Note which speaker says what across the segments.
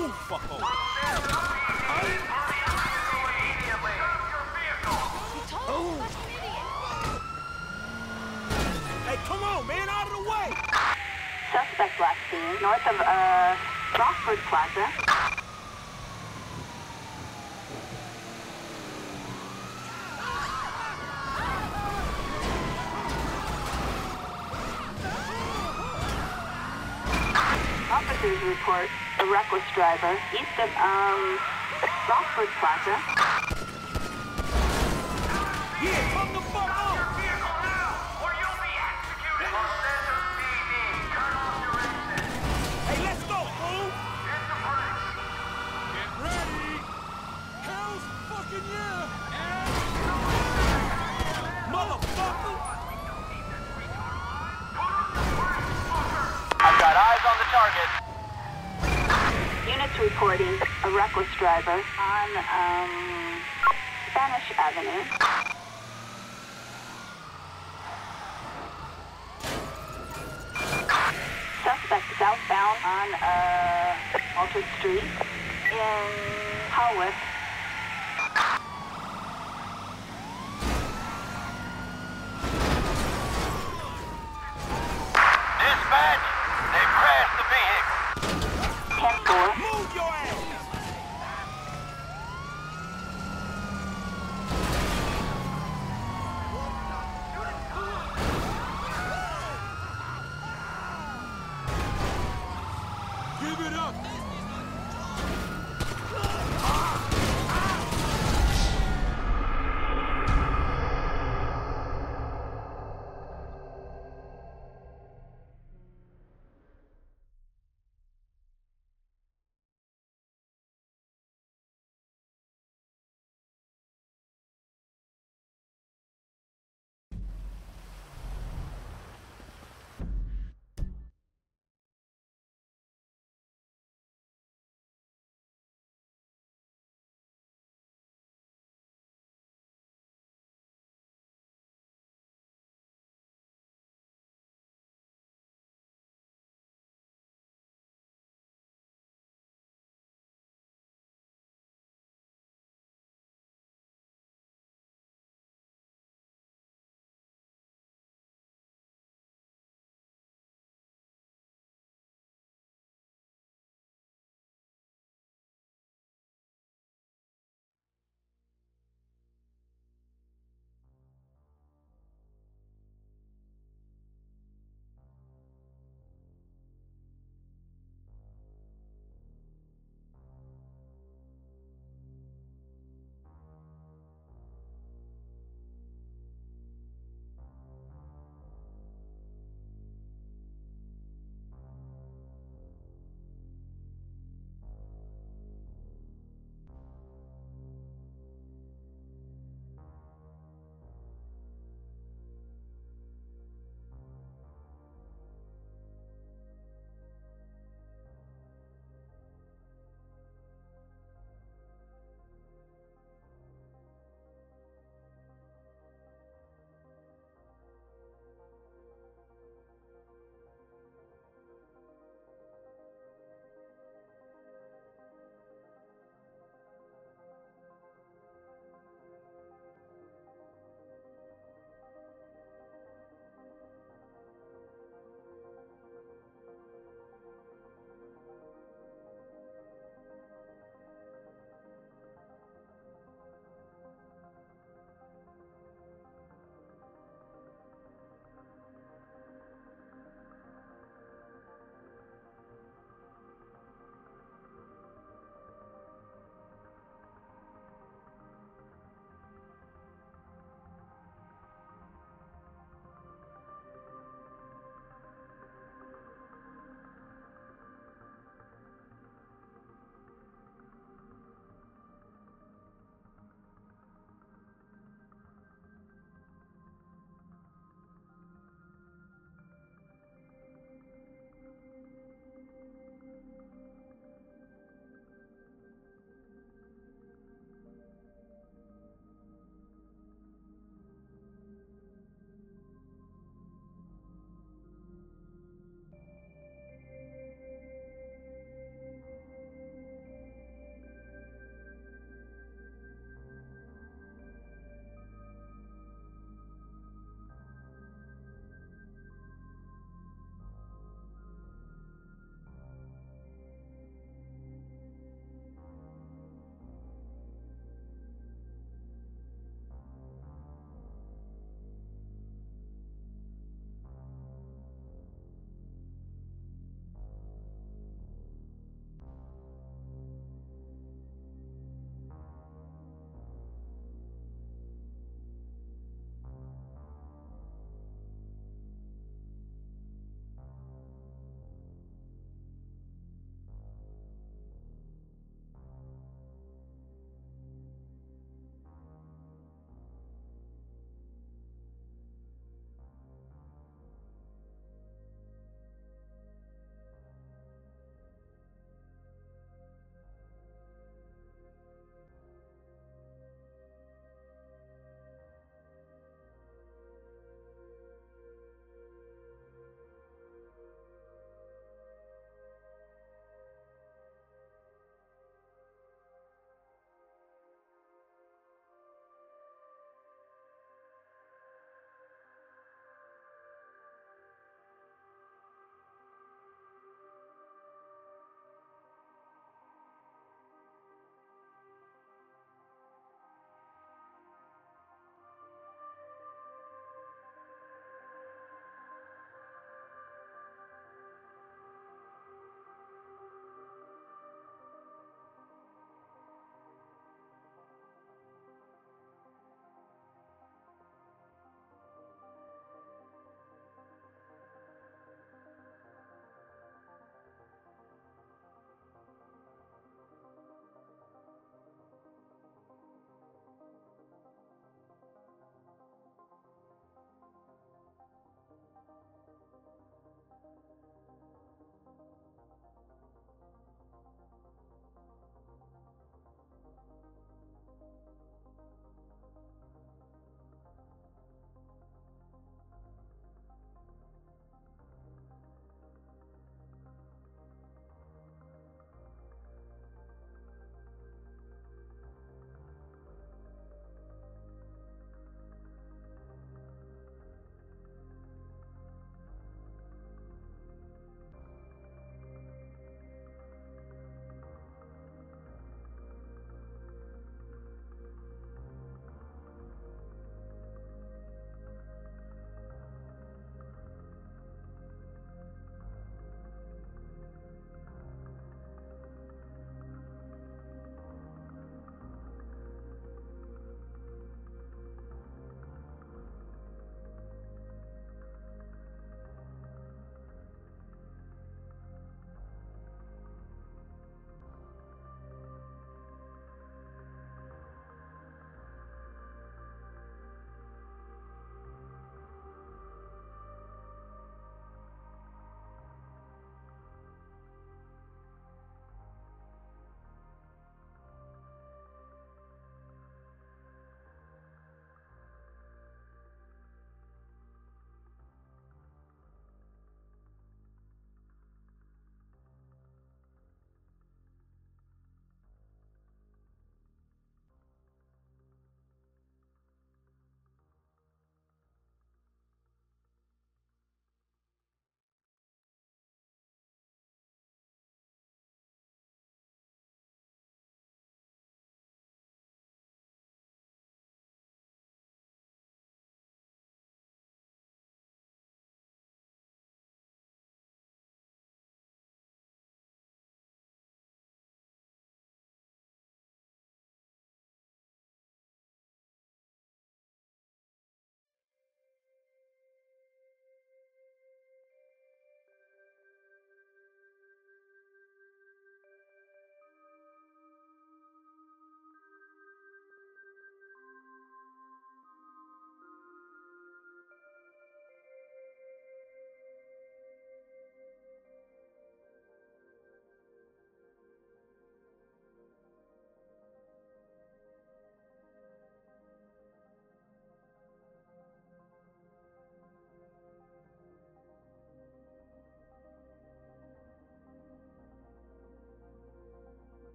Speaker 1: Move, fucko! Hey, come on, man, out of the way!
Speaker 2: Suspect last seen north of, Rockford Plaza. Officers report a reckless driver east of, Rockford Plaza.
Speaker 1: Yeah, come the fuck on! Hey, let's go, fool! Get ready! Hell's fucking yeah! Motherfucker!
Speaker 3: I've got eyes on the target.
Speaker 2: Units reporting a reckless driver on, Spanish Avenue. Suspect southbound on, Walter Street in Haworth.
Speaker 3: Dispatch, they've crashed the vehicle.
Speaker 2: 10-4.
Speaker 1: Move your ass! Give it up!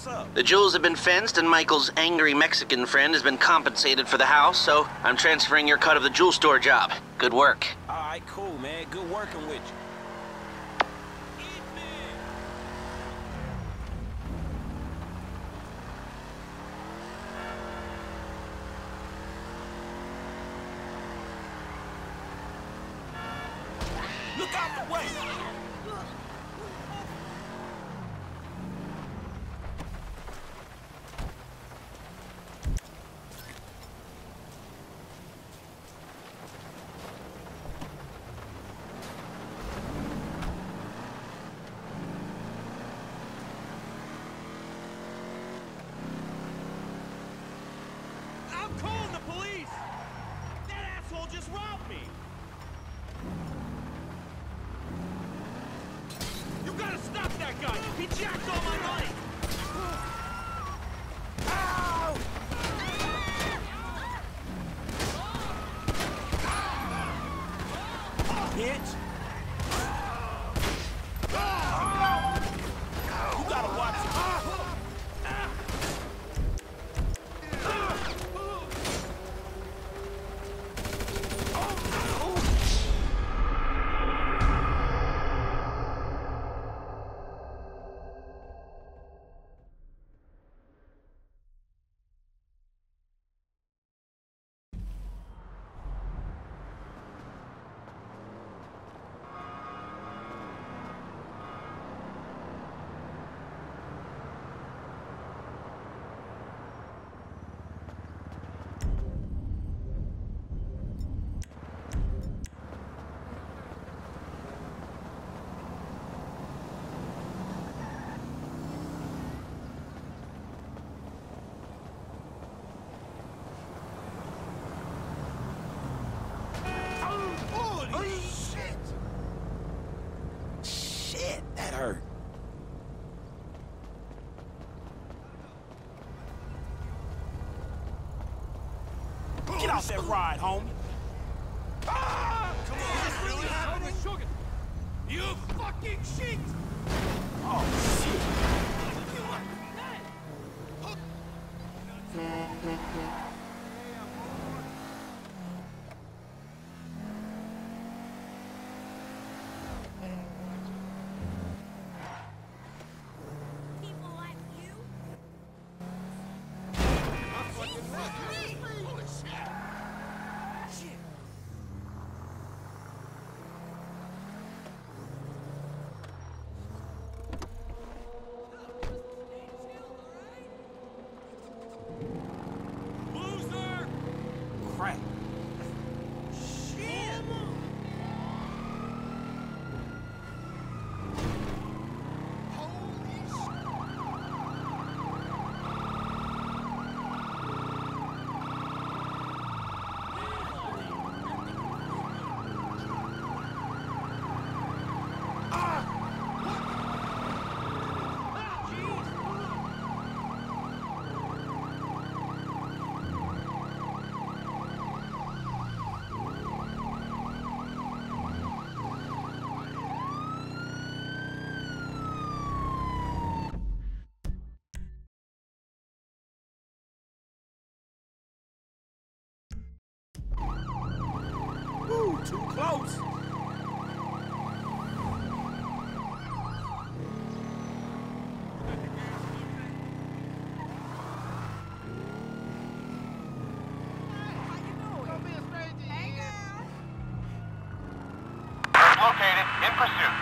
Speaker 1: What's up?
Speaker 4: The jewels have been fenced, and Michael's angry Mexican friend has been compensated for the house, so I'm transferring your cut of the jewel store job. Good work.
Speaker 1: All right, cool, man. Good working with you. Look out the way! I'm calling the police! That asshole just robbed me! You gotta stop that guy! He jacked all my money! Ow! Bitch! You gotta watch it! Holy shit! Shit, that hurt. Get off that ride, homie. Ah! Come on, is this really happening? You fucking shit! Oh, shit.
Speaker 5: People like you?
Speaker 1: Loser!
Speaker 6: Crap.
Speaker 1: Shit! Ooh, too close.
Speaker 3: Located, in pursuit.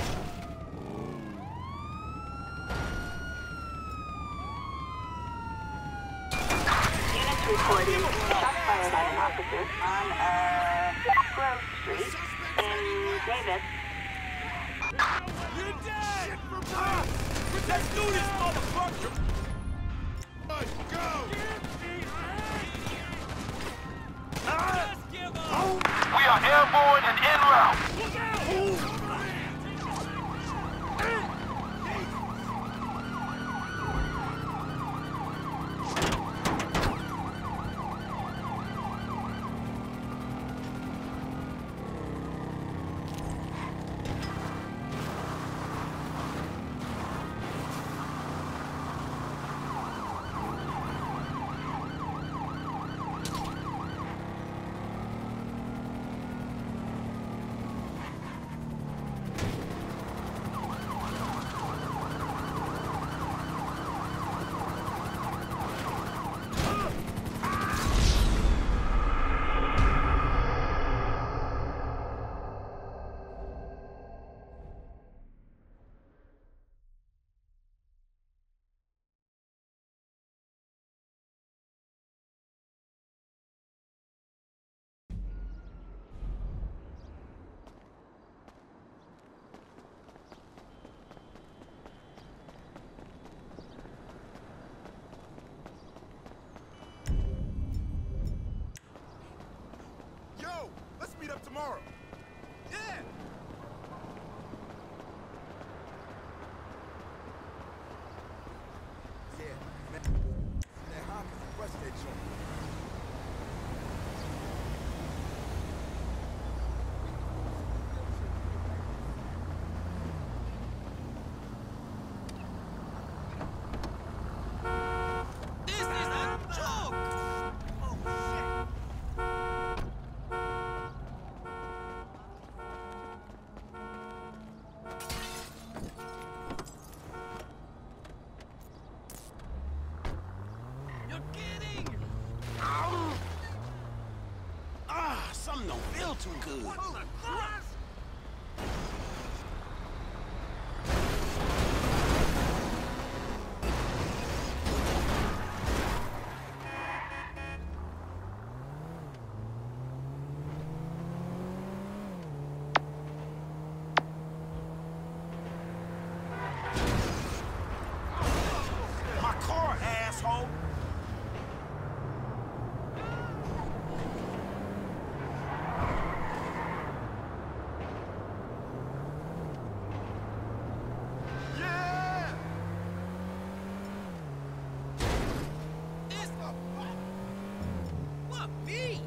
Speaker 2: Units reporting shots fired by an officer on Grove Street in Davis.
Speaker 1: You're dead! Ah, let's do this, motherfucker! Go!
Speaker 3: We are airborne and en route.
Speaker 1: Look out! tomorrow. Yeah.
Speaker 6: Yeah, man. That Hopkins and Westgate joint.
Speaker 1: This is a joke! Oh, shit! You're kidding! Something don't feel too good. What the crap? My car, asshole! Yeah! This the fuck? What, me?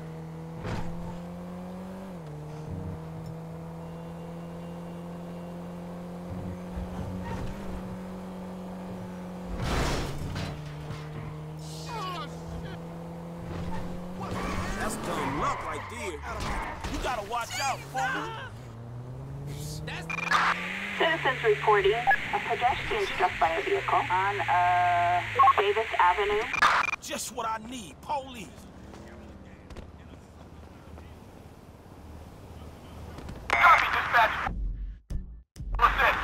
Speaker 1: That's dumb luck right there. You gotta watch out, fool.
Speaker 2: Citizens reporting a pedestrian struck by a vehicle on Davis Avenue.
Speaker 1: Just what I need, police.
Speaker 3: Copy, dispatch. What's it?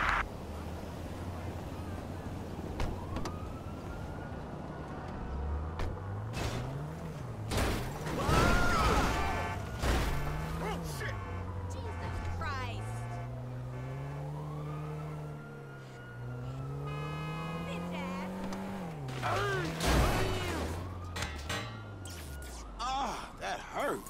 Speaker 5: Jesus Christ. Bitch ass.
Speaker 1: That hurt.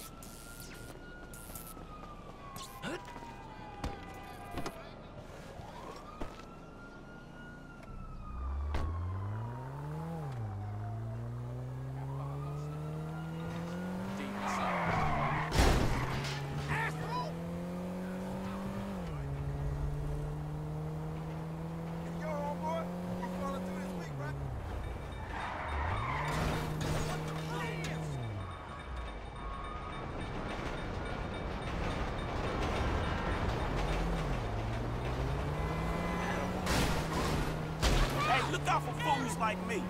Speaker 1: Asshole!
Speaker 6: Yo, homeboy, you falling through this week, right?
Speaker 1: Hey, look out for fools like me.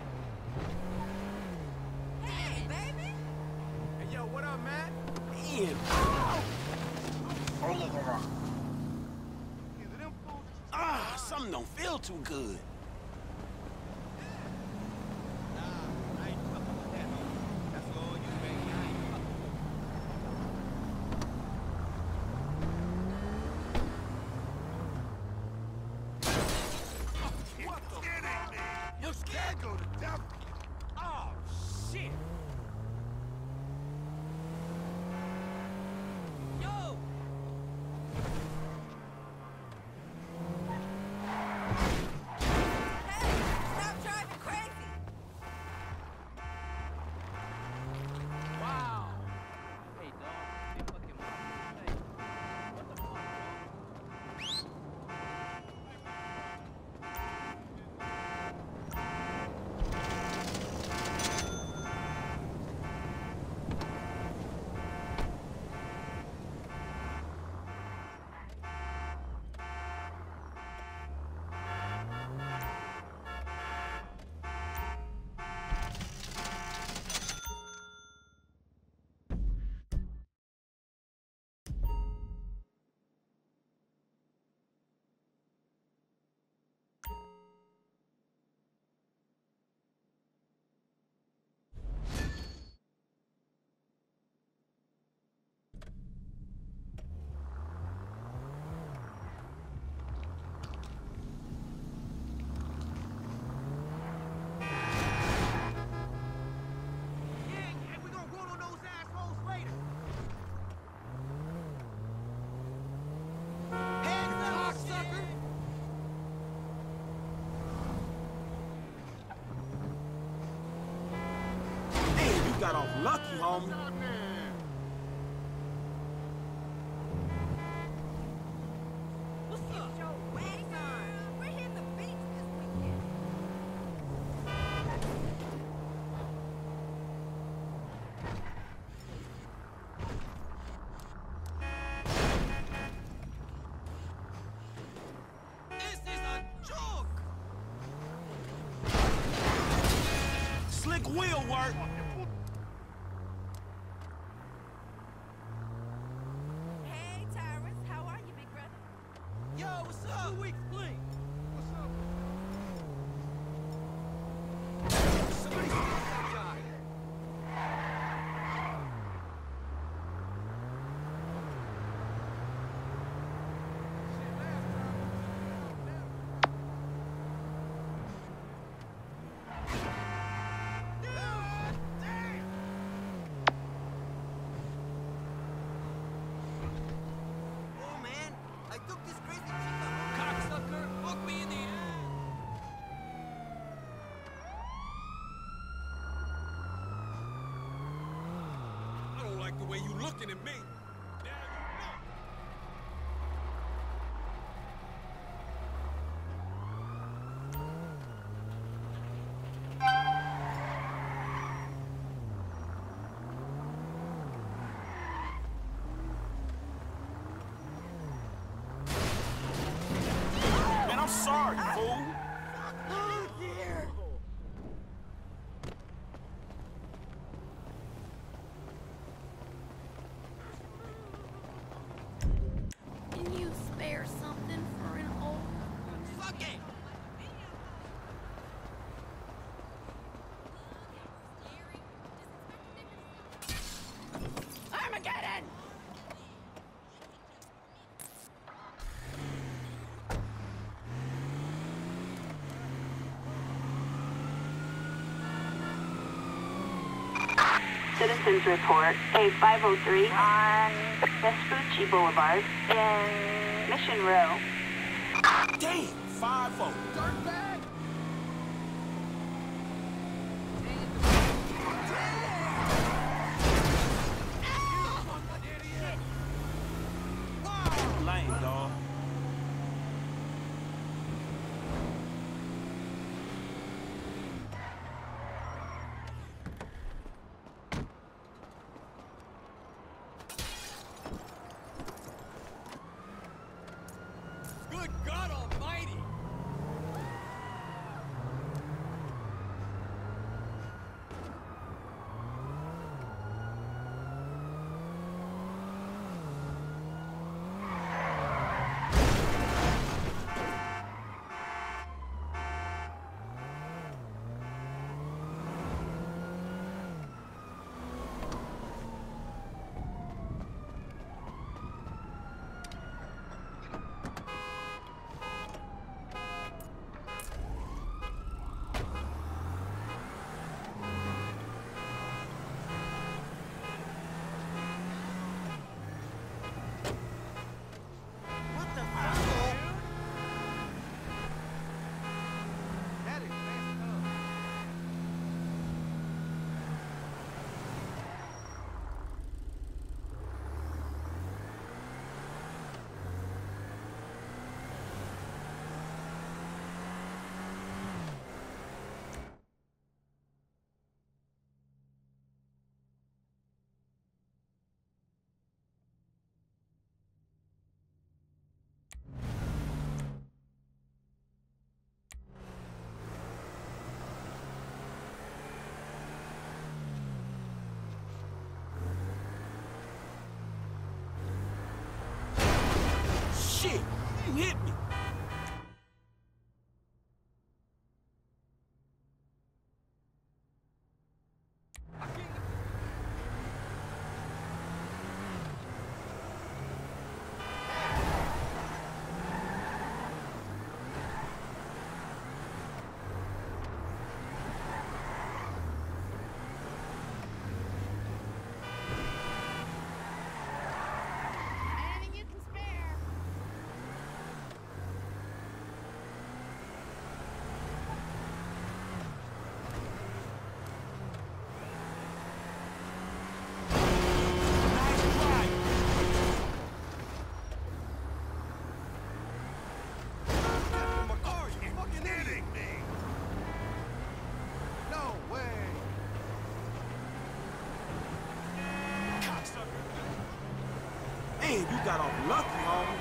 Speaker 5: Hey, baby.
Speaker 6: Hey, yo, what up, man?
Speaker 1: Ian. Something don't feel too good. What the fuck? You're scared? Go to devil. Oh, shit.
Speaker 5: Yo.
Speaker 1: off lucky, homie.
Speaker 5: What's up? Get your wax on. We're hitting the beach this weekend.
Speaker 1: This is a joke. Slick wheel work.
Speaker 5: Hey, Tyrus. How are you, big brother?
Speaker 1: Yo, what's up? 2 weeks, please. What's up? Somebody steal that guy.
Speaker 7: Oh man, I took this crazy chick out.
Speaker 1: Cocksucker, look me in the eye. I don't like the way you looking at me. Now you know. Man, I'm sorry, fool.
Speaker 5: Can you spare something for an old...
Speaker 7: Fuck it!
Speaker 5: Armageddon!
Speaker 2: Citizens report a 503 on Vespucci Boulevard in Mission Row.
Speaker 1: Damn, 5-0. Dirtbag. Lame, dog. Good God Almighty! you got off lucky, homie.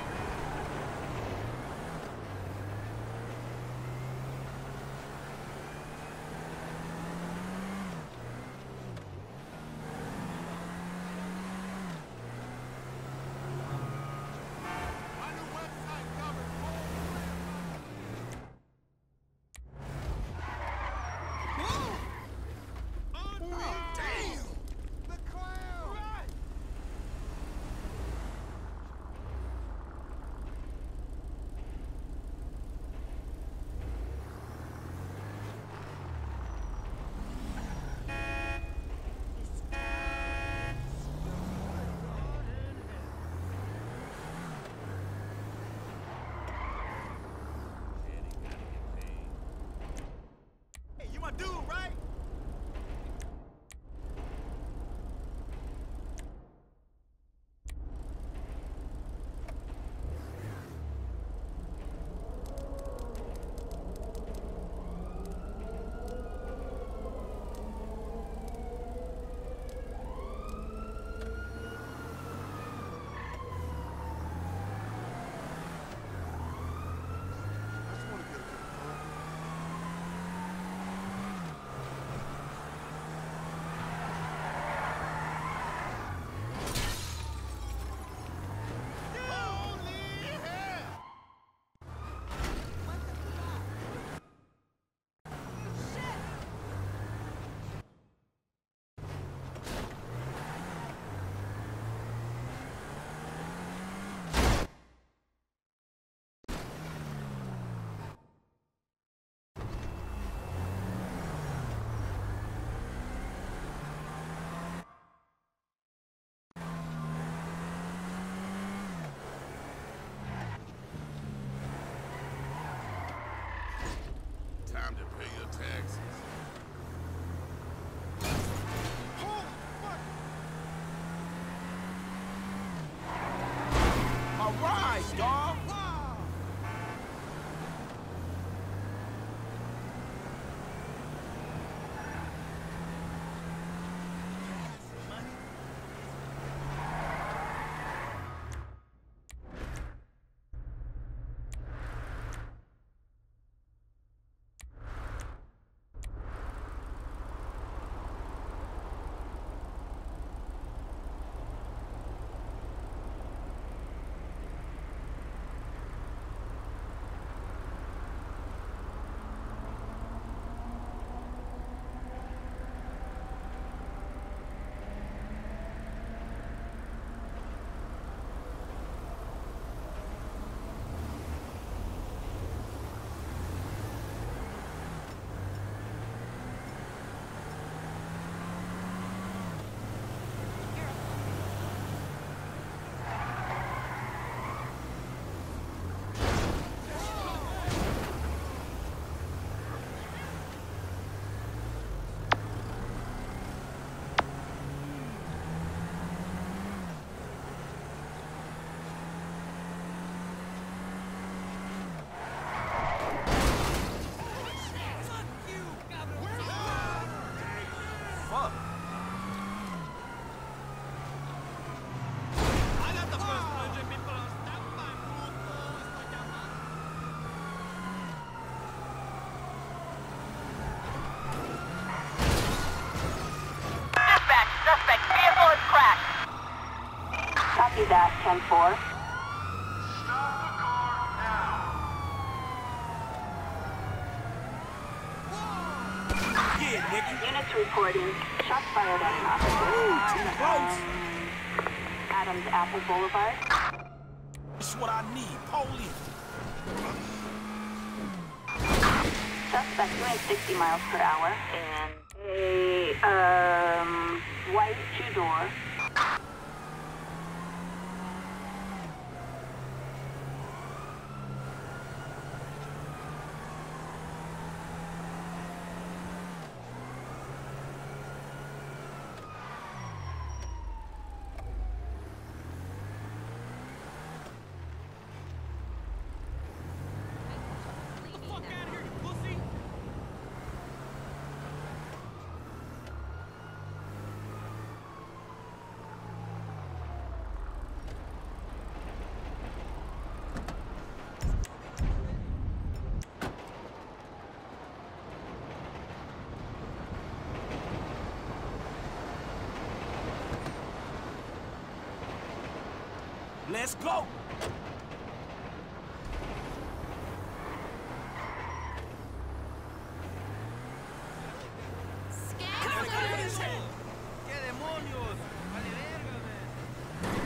Speaker 7: Dude, right?
Speaker 3: Time to pay your taxes.
Speaker 1: All right, dog.
Speaker 2: Copy that, 10-4.
Speaker 1: Yeah, nigga.
Speaker 2: Units reporting. Shots fired at an officer on Adams Apple Boulevard.
Speaker 1: This is what I need. Police.
Speaker 2: Suspect doing 60 miles per hour in a white two-door.
Speaker 1: Let's go!
Speaker 7: ¡Qué demonios! ¡Vale verga, man!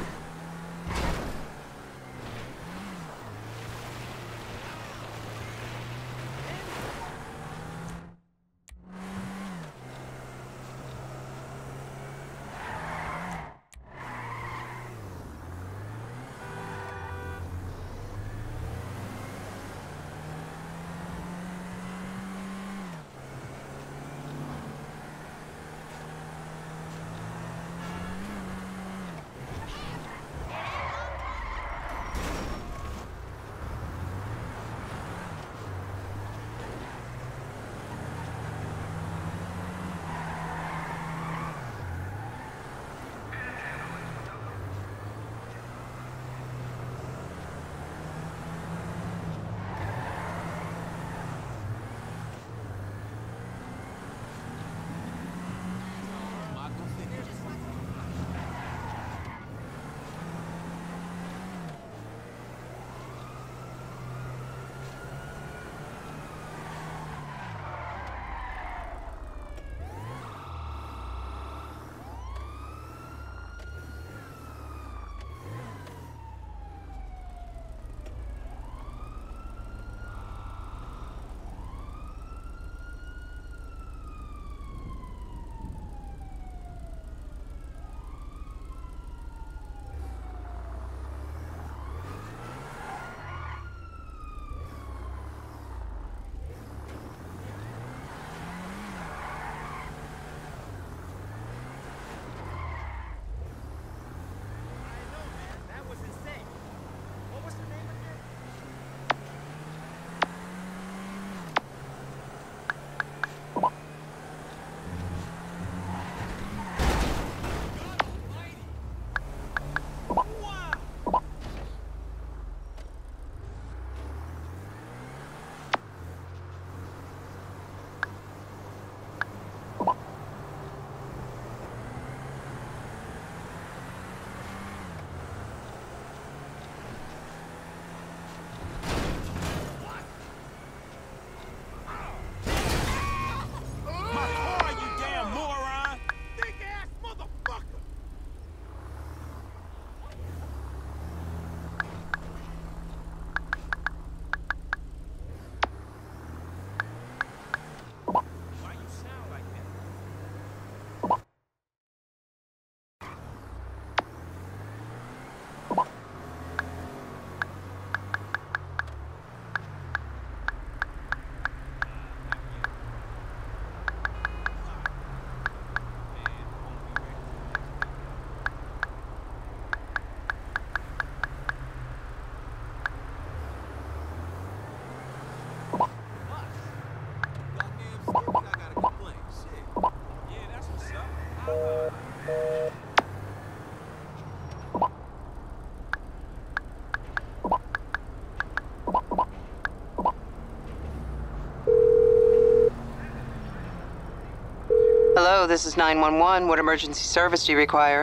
Speaker 8: Hello, this is 911. What emergency service do you require?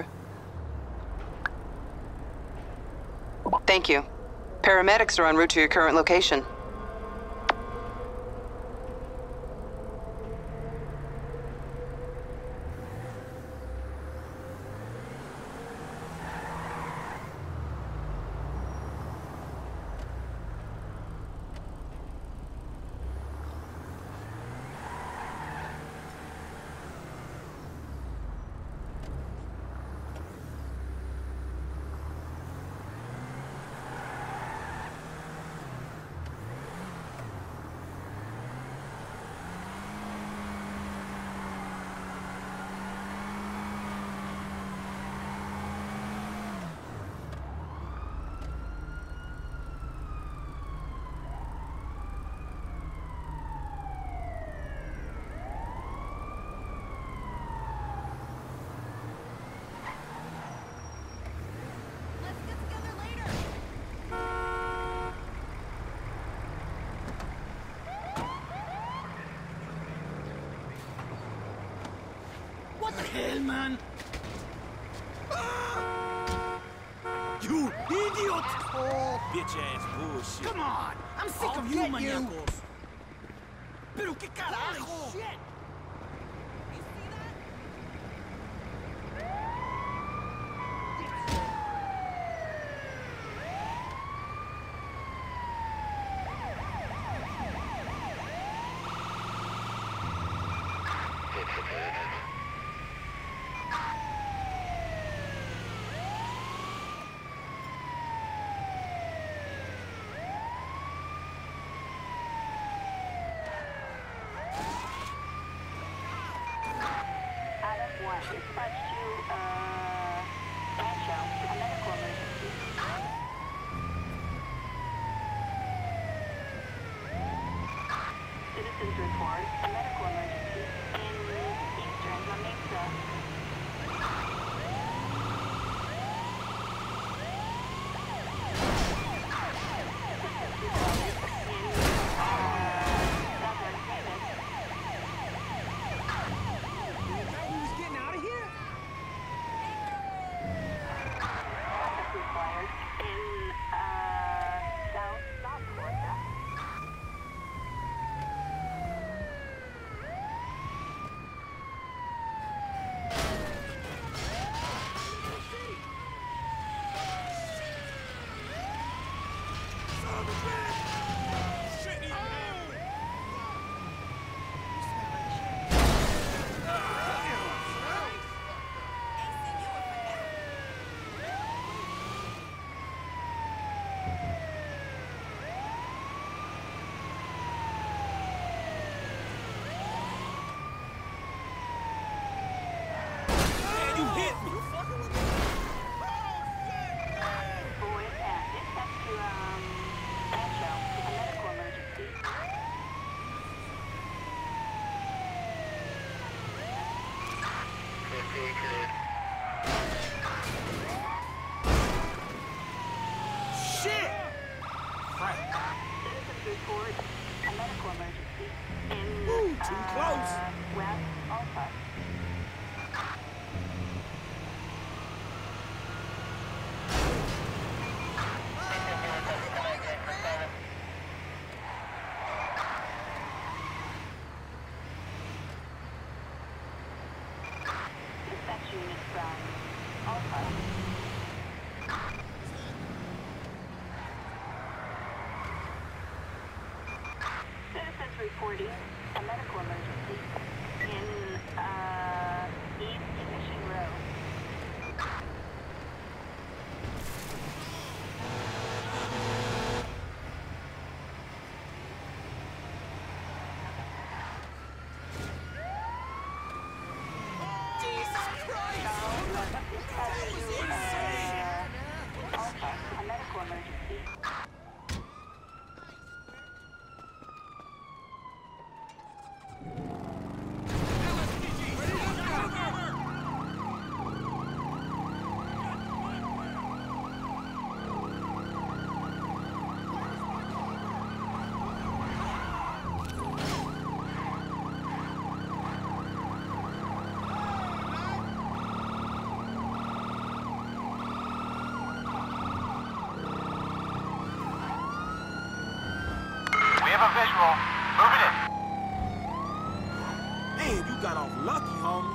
Speaker 8: Thank you. Paramedics are en route to your current location.
Speaker 1: What the hell, man? You Idiot! Bitch ass bullshit. Come on! I'm sick of you, maniacos. Pero qué carajo! Shit!
Speaker 5: You see that?
Speaker 2: Adam 1, dispatch to, Rancho, a medical emergency. Citizens report a medical emergency in eastern La Mesa. Assistance required in, southern Davis.
Speaker 1: We was getting out of here?
Speaker 2: Backup required in, south La Puerta.
Speaker 1: Shit, he's Man, you hit me!
Speaker 2: Boys and dispatch to, Rancho, a medical emergency.
Speaker 1: Shit! Crap.
Speaker 2: Citizens report a medical emergency in,
Speaker 1: Ooh, too close.
Speaker 2: West Alpha. Dispatch unit from Alpha. Citizens reporting a medical emergency in, East Mission Row. Alpha, a medical emergency.
Speaker 9: We have a visual. Moving in.
Speaker 1: Man, you got off lucky, homie.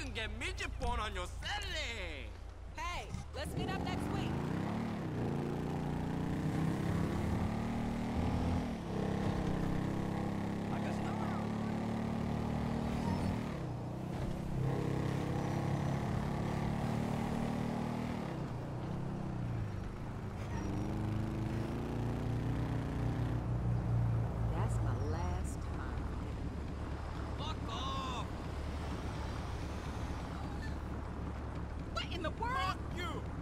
Speaker 1: can get midget porn on your Saturday.
Speaker 5: Hey, let's meet up next week. That's my last time.
Speaker 1: Fuck off.
Speaker 5: What in the world?
Speaker 1: Fuck you.